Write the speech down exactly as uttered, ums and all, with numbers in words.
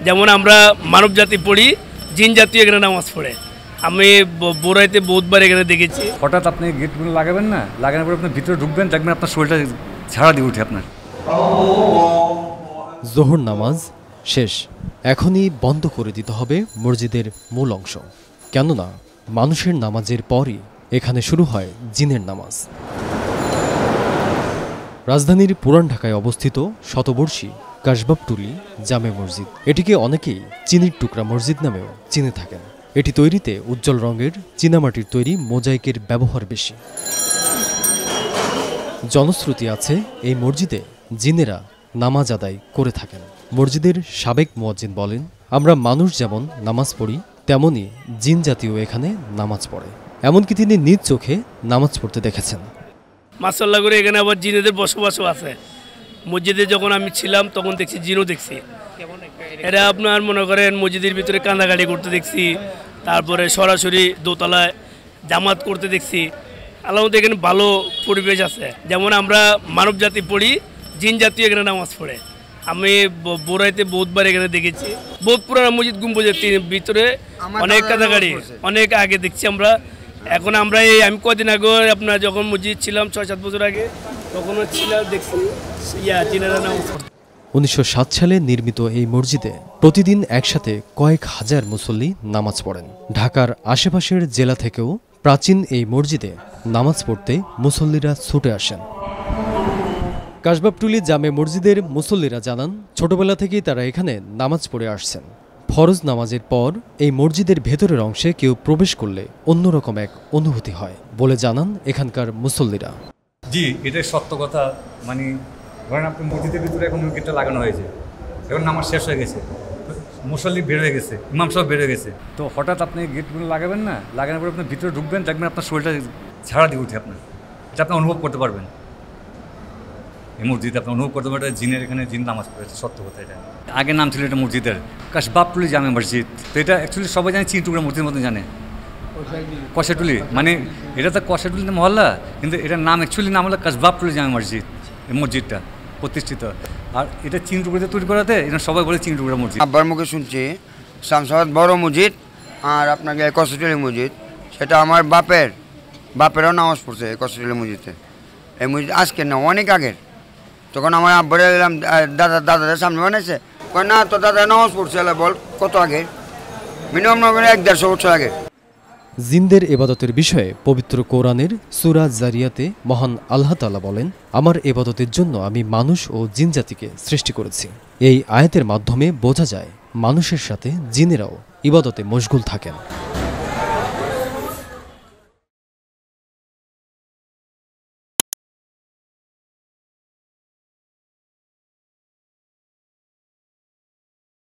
যেমন আমরা মানব জাতি পড়ি, জিন জাতীয় এখানে নামাজ পড়ে। আমি বোরাইতে বহুতবার এখানে দেখেছি। হঠাৎ আপনি গেটগুলো লাগাবেন না, লাগানোর পর আপনি ভিতরে ঢুকবেন, দেখবেন আপনার শরীরটা ঝাড়া দিয়ে উঠে আপনার। জোহর নামাজ শেষ, এখনই বন্ধ করে দিতে হবে মসজিদের মূল অংশ, কেননা মানুষের নামাজের পরই এখানে শুরু হয় জিনের নামাজ। রাজধানীর পুরান ঢাকায় অবস্থিত শতবর্ষী কাসবাবটুলি জামে মসজিদ, এটিকে অনেকেই চিনির টুকরা মসজিদ নামেও চিনে থাকেন। এটি তৈরিতে উজ্জ্বল রঙের চীনামাটির তৈরি মোজাইকের ব্যবহার বেশি। জনশ্রুতি আছে এই মসজিদে জিনেরা নামাজ আদায় করে থাকেন। মসজিদের সাবেক মুয়াজ্জিন বলেন, আমরা মানুষ যেমন নামাজ পড়ি তেমনি জিন জাতীয় এখানে নামাজ পড়ে। এমনকি তিনি নিজ চোখে নামাজ পড়তে দেখেছেন। মাশাআল্লাহ করে এখানে আবার জিনেদের বসবাসও আছে। মসজিদে যখন আমি ছিলাম তখন দেখছি জিনও দেখছি। এরা আপনার মনে করেন মসজিদের ভিতরে কান্দাকাটি করতে দেখছি, তারপরে সরাসরি দোতলায় জামাত করতে দেখছি। আল্লাহর এখানে ভালো পরিবেশ আছে। যেমন আমরা মানব জাতি পড়ি, জিন জাতীয় এখানে নামাজ পড়ে। আমি বোরাইতে বহুতবার এখানে দেখেছি। বহুত পুরানো মসজিদ গম্বুজের ভিতরে অনেক কান্দাকাটি অনেক আগে দেখছি আমরা। এখন আমরা এই আমি কদিন আগে আপনার যখন মসজিদ ছিলাম ছয় সাত বছর আগে, তখনও ছিলাম দেখছি ইয়া জিনেরা নামাজ পড়তে। উনিশশো সাত সালে নির্মিত এই মসজিদে প্রতিদিন একসাথে কয়েক হাজার মুসল্লি নামাজ পড়েন। ঢাকার আশেপাশের জেলা থেকেও প্রাচীন এই মসজিদে নামাজ পড়তে মুসল্লিরা ছুটে আসেন। কাসবাবটুলি জামে মসজিদের মুসল্লিরা জানান, ছোটবেলা থেকেই তারা এখানে নামাজ পড়ে আসছেন। ফরজ নামাজের পর এই মসজিদের ভেতরের অংশে কেউ প্রবেশ করলে অন্যরকম এক অনুভূতি হয় বলে জানান এখানকার মুসল্লিরা। জি, এটাই সত্য কথা। মানে ধরেন আপনি মসজিদের ভিতরে এখন গেটটা লাগানো হয়েছে, এখন নামাজ শেষ হয়ে গেছে, মুসল্লি বের হয়ে গেছে, ইমাম সাহেব বের হয়ে গেছে, তো হঠাৎ আপনি গেটগুলো লাগাবেন না, লাগানোর পর আপনি ভিতরে ঢুকবেন, দেখবেন আপনার শরীরটা ঝাড়া দিয়ে উঠে আপনার। এটা আপনি অনুভব করতে পারবেন। এই মসজিদে আপনি অনুভব করতে পারবেন জিনের এখানে জিন নামাজ পড়েছে, সত্য কথা। এটা আগে নাম ছিল এটা মসজিদের কাসবাবটুলি জামে মসজিদ। তো এটা অ্যাকচুয়ালি সবাই জানে চিন টুকরা মসজিদের মতো জানে, কষাটুলি। মানে এটা তো কষাটুলি মহল্লা, কিন্তু এটার নাম অ্যাকচুয়ালি নাম হলো কাসবাবটুলি জামে মসজিদ। এই মসজিদটা প্রতিষ্ঠিত, আর এটা চিন টুকরাতে তৈরি করাতে এটা সবাই বলে চিন টুকরা মসজিদ। আব্বার মুখে শুনছি শামসাবাদ বড় মসজিদ আর আপনাকে কষাটুলি মসজিদ, সেটা আমার বাপের বাপেরও নামাজ পড়ছে এই কষাটুলি মসজিদে। এই মসজিদ আজকে না, অনেক আগের। তখন আমার আব্বারে এলাম, দাদা দাদাদের সামনে বানাইছে, না তো দাদা নামাজ পড়ছে। বল কত আগে? মিনিমাম না এক দেড়শো বছর আগে। জিনদের এবাদতের বিষয়ে পবিত্র কোরআনের সূরা জারিয়াতে মহান আল্লাহ তাআলা বলেন, আমার এবাদতের জন্য আমি মানুষ ও জিন জাতিকে সৃষ্টি করেছি। এই আয়াতের মাধ্যমে বোঝা যায় মানুষের সাথে জিনেরাও ইবাদতে মশগুল থাকেন।